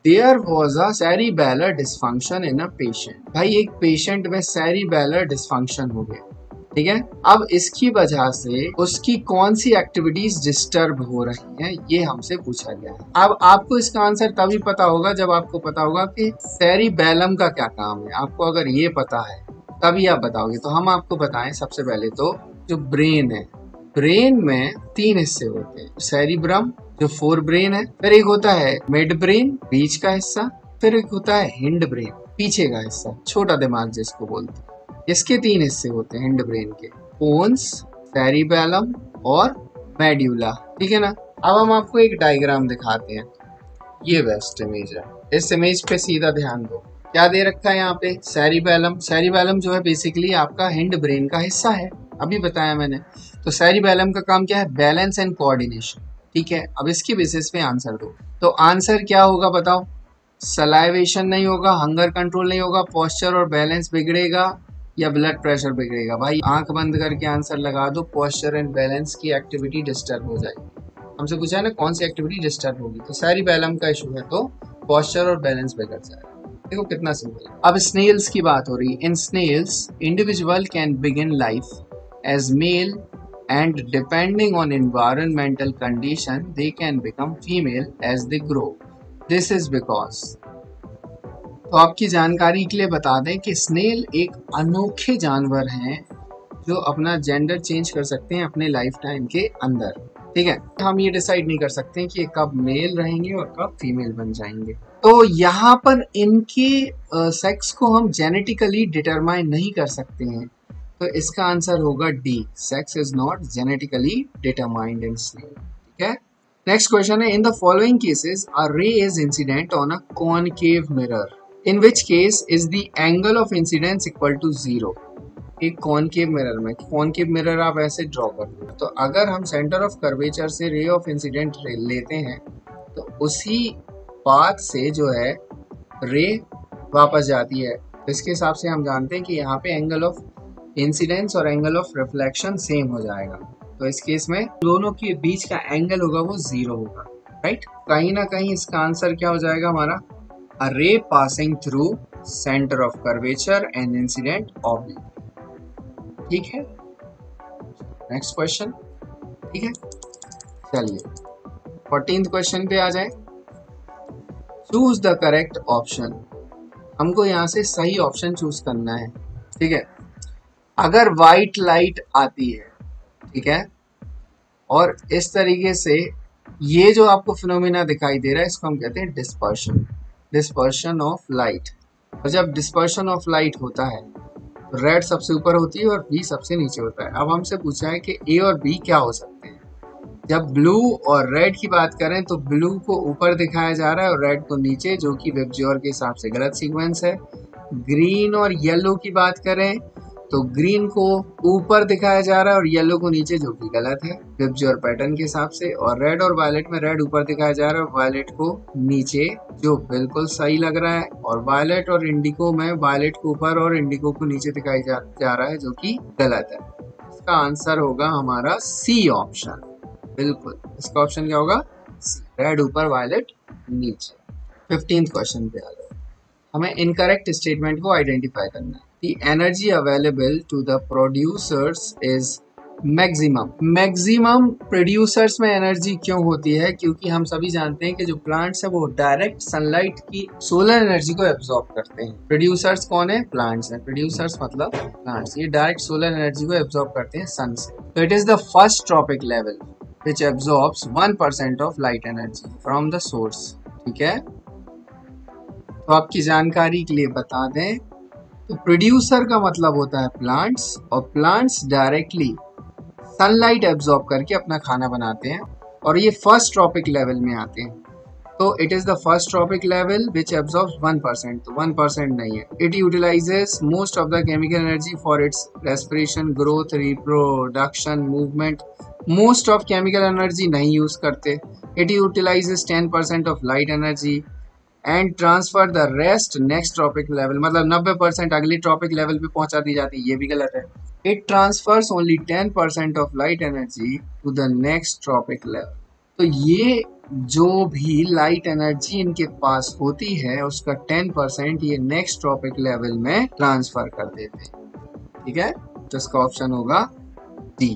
There was a cerebellar dysfunction in a patient. भाई एक patient में सेरिबेलर डिसफंक्शन हो गया, ठीक है। अब इसकी वजह से उसकी कौन सी एक्टिविटीज डिस्टर्ब हो रही हैं, ये हमसे पूछा गया है। अब आपको इसका आंसर तभी पता होगा जब आपको पता होगा कि सेरिबेलम का क्या काम है। आपको अगर ये पता है तभी आप बताओगे। तो हम आपको बताएं सबसे पहले तो जो ब्रेन है, ब्रेन में 3 हिस्से होते हैं। सेरिब्रम जो फोर ब्रेन है, फिर एक होता है मिड ब्रेन बीच का हिस्सा, फिर एक होता है हिंड ब्रेन पीछे का हिस्सा, छोटा दिमाग जिसको बोलते हैं। इसके 3 हिस्से होते हैं हिंड ब्रेन के, पोन्स, सेरिबेलम और मेड्यूला, ठीक है ना। अब हम आपको एक डायग्राम दिखाते हैं। ये बेस्ट इमेज है, इस इमेज पे सीधा ध्यान दो। क्या दे रखा है यहाँ पे, सेरिबेलम। सेरिबेलम जो है बेसिकली आपका हिंड ब्रेन का हिस्सा है, अभी बताया मैंने। तो सेरिबेलम का काम क्या है, बैलेंस एंड कोऑर्डिनेशन, ठीक है। अब इसकी बेसिस पे आंसर दो। तो आंसर क्या होगा बताओ, सलाइवेशन नहीं होगा, हंगर कंट्रोल नहीं होगा, पोस्चर और बैलेंस बिगड़ेगा, या ब्लड प्रेशर बिगड़ेगा। भाई आंख बंद करके आंसर लगा दो, पोस्चर एंड बैलेंस की एक्टिविटी डिस्टर्ब हो जाएगी। हमसे पूछा है ना कौन सी एक्टिविटी डिस्टर्ब होगी, तो सेरिबेलम का इशू है तो पोस्चर और बैलेंस बिगड़ जाएगा। देखो कितना सिंपल। अब स्नेल्स की बात हो रही है। In snails individual can begin life as male and depending on environmental condition they can become female as they grow. This is because, तो आपकी जानकारी के लिए बता दें कि स्नेल एक अनोखे जानवर हैं जो अपना जेंडर चेंज कर सकते हैं अपने लाइफ टाइम के अंदर, ठीक है। हम ये डिसाइड नहीं कर सकते हैं कि ये कब मेल रहेंगे और कब फीमेल बन जाएंगे। तो यहाँ पर इनके सेक्स को हम जेनेटिकली डिटरमाइन नहीं कर सकते हैं, तो इसका आंसर होगा D, sex is not genetically determined in snail, ठीक है। नेक्स्ट क्वेश्चन है, in the following cases a ray is incident on a concave mirror, in which case is the angle of incidence equal to 0। एक concave mirror में, concave mirror आप ऐसे draw कर लो, तो अगर हम सेंटर ऑफ कर्वेचर से रे ऑफ इंसिडेंट लेते हैं तो उसी पाथ से जो है रे वापस जाती है। तो इसके हिसाब से हम जानते हैं कि यहाँ पे एंगल ऑफ इंसिडेंस और एंगल ऑफ रिफ्लेक्शन सेम हो जाएगा। तो इस केस में दोनों के बीच का एंगल होगा वो 0 होगा, राइट। कहीं ना कहीं इसका आंसर क्या हो जाएगा हमारा, a ray passing through centre of curvature and incident oblique, ठीक है। नेक्स्ट क्वेश्चन, ठीक है। चलिए 14th क्वेश्चन पे आ जाए। Choose the correct option. हमको यहाँ से सही ऑप्शन चूज करना है, ठीक है। अगर व्हाइट लाइट आती है, ठीक है, और इस तरीके से ये जो आपको फिनोमेना दिखाई दे रहा है इसको हम कहते हैं डिस्पर्शन, डिस्पर्शन ऑफ लाइट। और जब डिस्पर्शन ऑफ लाइट होता है रेड सबसे ऊपर होती है और बी सबसे नीचे होता है। अब हमसे पूछा है कि ए और बी क्या हो सकते हैं। जब ब्लू और रेड की बात करें तो ब्लू को ऊपर दिखाया जा रहा है और रेड को नीचे, जो कि वेबज्योर के हिसाब से गलत सीक्वेंस है। ग्रीन और येलो की बात करें तो ग्रीन को ऊपर दिखाया जा रहा है और येलो को नीचे, जो कि गलत है वेबज्योर पैटर्न के हिसाब से। और रेड और वायलेट में रेड ऊपर दिखाया जा रहा है और वायलेट को नीचे, जो बिल्कुल सही लग रहा है। और वायलेट और इंडिगो में वायलेट को ऊपर और इंडिगो को नीचे दिखाई जा रहा है, जो कि गलत है। इसका आंसर होगा हमारा सी ऑप्शन, बिल्कुल इसका ऑप्शन क्या होगा, सी, रेड ऊपर वायलेट नीचे। 15th क्वेश्चन पे आ गए। हमें इनकरेक्ट स्टेटमेंट को आइडेंटिफाई करना है। The energy available to the producers is maximum. Maximum producers में एनर्जी क्यों होती है, क्योंकि हम सभी जानते हैं कि जो प्लांट्स है वो डायरेक्ट सनलाइट की सोलर एनर्जी को एब्जॉर्ब करते हैं। प्रोड्यूसर्स कौन है, प्लांट्स हैं। प्रोड्यूसर्स मतलब प्लांट्स, ये डायरेक्ट सोलर एनर्जी को एब्जॉर्ब करते हैं सन से। तो it is the first trophic level which absorbs 1% of light energy from the source, ठीक है। तो आपकी जानकारी के लिए बता दें तो प्रोड्यूसर का मतलब होता है प्लांट्स, और प्लांट्स डायरेक्टली सनलाइट एब्जॉर्ब करके अपना खाना बनाते हैं, और ये फर्स्ट ट्रॉपिक लेवल में आते हैं। तो it is the first trophic level which absorbs 1%, तो 1% नहीं है। It utilises most of the chemical energy for its respiration, growth, reproduction, movement. Most of chemical energy नहीं यूज करते। It utilises 10% of light energy and transfer the rest next trophic level, मतलब 90% अगली trophic level पे पहुंचा दी जाती है, ये भी गलत है। It transfers only 10% of light energy to the next trophic level. तो ये जो भी लाइट एनर्जी इनके पास होती है उसका 10% ये नेक्स्ट ट्रॉपिक लेवल में ट्रांसफर कर देते हैं। ठीक है, तो इसका ऑप्शन होगा डी।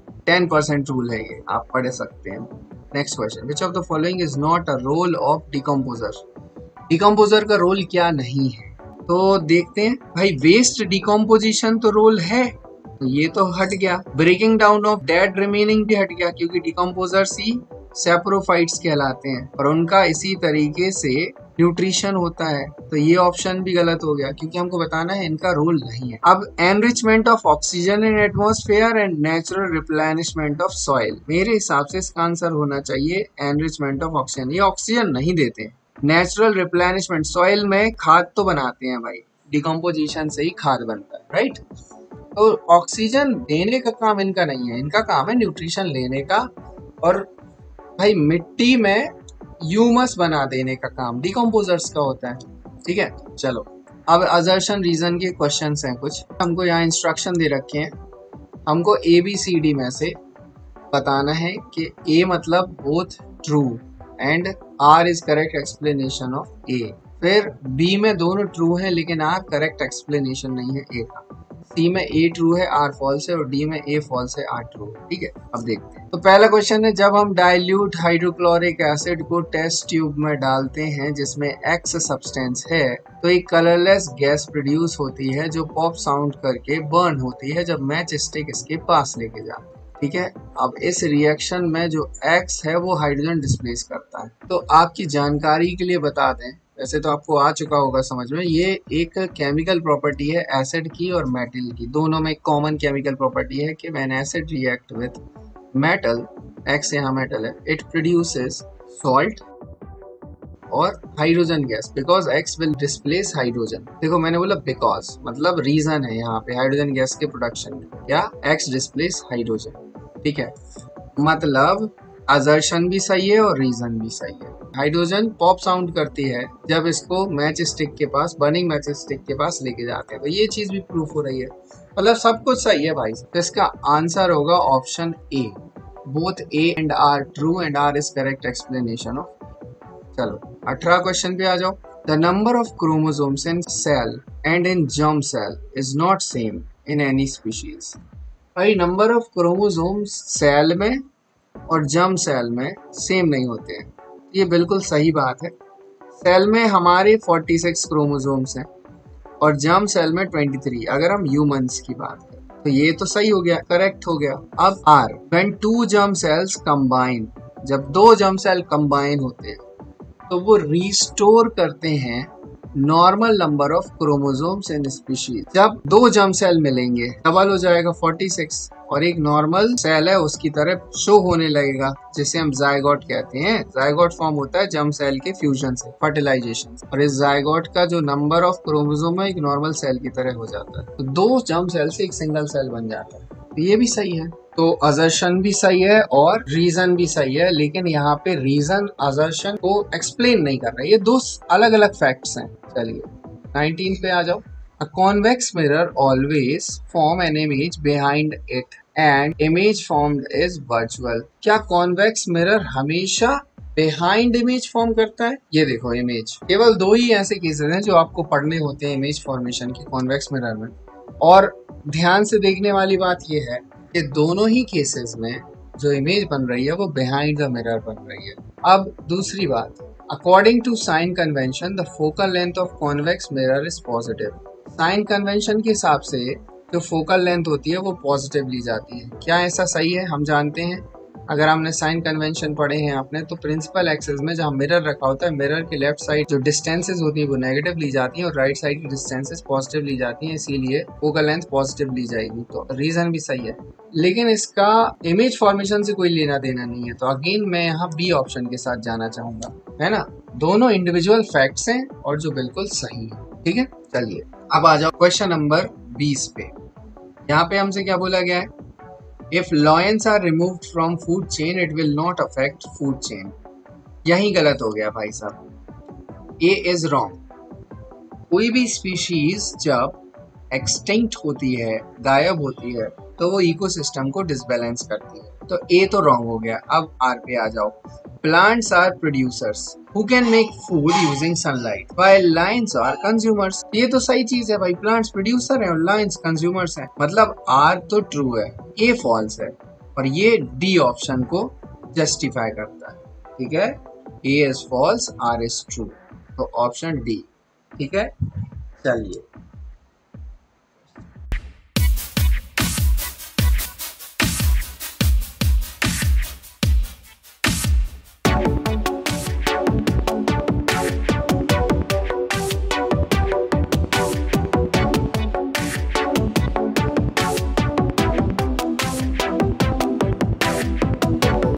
10% रूल है ये, आप पढ़ सकते हैं। Next question, which of the following is not a role of decomposer. Decomposer का रोल क्या नहीं है, तो देखते हैं भाई। वेस्ट डिकम्पोजिशन तो रोल है, तो ये तो हट गया। Breaking down of dead remaining भी हट गया, क्योंकि डिकम्पोजर्स ही सेप्रोफाइट्स कहलाते हैं और उनका इसी तरीके से न्यूट्रिशन होता है। तो ये ऑप्शन भी गलत हो गया, क्योंकि हमको बताना है इनका रोल नहीं है। अब enrichment of oxygen in atmosphere and natural replenishment of soil, मेरे हिसाब से इसका आंसर होना चाहिए एनरिचमेंट ऑफ ऑक्सीजन। ये ऑक्सीजन नहीं देते। नेचुरल रिप्लेनिशमेंट, सॉइल में खाद तो बनाते हैं भाई, डिकम्पोजिशन से ही खाद बनता है, राइट। तो ऑक्सीजन देने का काम इनका नहीं है, इनका काम है न्यूट्रिशन लेने का और भाई मिट्टी में ह्यूमस बना देने का काम डिकम्पोजर्स का होता है। ठीक है, चलो अब असर्शन रीजन के क्वेश्चंस हैं कुछ। हमको यहाँ इंस्ट्रक्शन दे रखे हैं, हमको ABCD में से बताना है कि A मतलब both true and R is correct explanation of A। फिर B में दोनों ट्रू है लेकिन R करेक्ट एक्सप्लेनेशन नहीं है A का। C में A ट्रू है, R फॉल्स है और D में A फॉल्स है, R ट्रू है। ठीक है, अब देखते हैं। तो पहला क्वेश्चन है, जब हम डाइल्यूट हाइड्रोक्लोरिक एसिड को टेस्ट ट्यूब में डालते हैं जिसमें X सब्सटेंस है, तो एक कलरलेस गैस प्रोड्यूस होती है जो पॉप साउंड करके बर्न होती है जब मैच स्टिक इसके पास लेके जाते हैं। ठीक है, अब इस रिएक्शन में जो X है वो हाइड्रोजन डिस्प्लेस करता है। तो आपकी जानकारी के लिए बता दें, वैसे तो आपको आ चुका होगा समझ में, ये एक केमिकल प्रॉपर्टी है एसिड की और मेटल की। दोनों में कॉमन केमिकल प्रॉपर्टी है कि when acid react with metal, X यहाँ मेटल है, इट प्रोड्यूसेस सॉल्ट और hydrogen gas because X will displace hydrogen. देखो मैंने बोला बिकॉज, मतलब रीजन है यहाँ पे हाइड्रोजन गैस के प्रोडक्शन में, क्या X डिस्प्लेस हाइड्रोजन। ठीक है, मतलब असर्शन भी सही है और रीजन भी सही है। हाइड्रोजन पॉप साउंड करती है जब इसको मैच स्टिक के पास, बर्निंग मैच स्टिक के पास लेके जाते हैं, तो ये चीज भी प्रूफ हो रही है, मतलब सब कुछ सही है भाई। तो इसका आंसर होगा option A, both A and R true and R is correct explanation of. चलो 18 क्वेश्चन पे आ जाओ। The number of chromosomes in cell and in germ cell is not same in any species. भाई number of chromosomes cell में और germ cell में same नहीं होते हैं, ये बिल्कुल सही बात है। सेल में हमारे 46 क्रोमोसोम्स हैं और जर्म सेल में 23, अगर हम ह्यूमंस की बात करें तो ये तो सही हो गया, करेक्ट हो गया। अब R, when two germ cells combine, जब दो जर्म सेल कंबाइन होते हैं तो वो रिस्टोर करते हैं normal number of chromosomes in species. जब दो जर्म सेल मिलेंगे डबल हो जाएगा 46 और एक नॉर्मल सेल है उसकी तरफ शो होने लगेगा, जिसे हम जायगोट कहते हैं। जायगोट फॉर्म होता है जर्म सेल के फ्यूजन से, फर्टिलाइजेशन से, और इस जायगोट का जो नंबर ऑफ क्रोमोसोम है एक नॉर्मल सेल की तरह हो जाता है, तो दो जर्म सेल से एक सिंगल सेल बन जाता है। तो ये भी सही है, तो असर्शन भी सही है और रीजन भी सही है, लेकिन यहाँ पे रीजन असर्शन को एक्सप्लेन नहीं कर रहा है, ये दो अलग अलग फैक्ट्स हैं। चलिए 19 पे आ जाओ। A convex mirror always form an image behind it and image formed is virtual। क्या convex mirror हमेशा behind image form करता है? ये देखो इमेज, केवल दो ही ऐसे केसेस हैं जो आपको पढ़ने होते हैं इमेज फॉर्मेशन के convex mirror में, और ध्यान से देखने वाली बात ये है कि दोनों ही केसेस में जो इमेज बन रही है वो बिहाइंड द मिरर बन रही है। अब दूसरी बात, according to sign convention the focal length of convex mirror is positive. Sign convention के हिसाब से जो फोकल लेंथ होती है वो पॉजिटिव ली जाती है। क्या ऐसा सही है? हम जानते हैं, अगर हमने साइन कन्वेंशन पढ़े हैं आपने, तो प्रिंसिपल एक्सिस में जहाँ मिरर रखा होता है, मिरर के लेफ्ट साइड जो डिस्टेंसेस होती है वो नेगेटिव ली जाती है और राइट साइड की डिस्टेंसेस पॉजिटिव ली जाती हैं, इसीलिए फोकल लेंथ पॉजिटिव ली जाएगी। तो रीजन भी सही है, लेकिन इसका इमेज फॉर्मेशन से कोई लेना देना नहीं है, तो अगेन मैं यहाँ बी ऑप्शन के साथ जाना चाहूंगा, है ना। दोनों इंडिविजुअल फैक्ट्स हैं और जो बिल्कुल सही है। ठीक है, चलिए अब आ जाओ क्वेश्चन नंबर 20 पे। यहाँ पे हमसे क्या बोला गया है, If lions are removed from food chain, it will not affect food chain। यही गलत हो गया भाई साहब, A is wrong। कोई भी स्पीशीज जब एक्सटिंक्ट होती है, गायब होती है, तो वो इकोसिस्टम को डिसबैलेंस करती है, तो A तो रॉन्ग हो गया। अब R पे आ जाओ। Plants are producers who can make food using sunlight while lions are consumers. ये तो सही चीज है भाई, प्लांट्स प्रोड्यूसर है और लायंस कंज्यूमर्स है, मतलब आर तो ट्रू है, ए फॉल्स है, और ये डी ऑप्शन को जस्टिफाई करता है। ठीक है, A is false, R is true, तो ऑप्शन डी। ठीक है, चलिए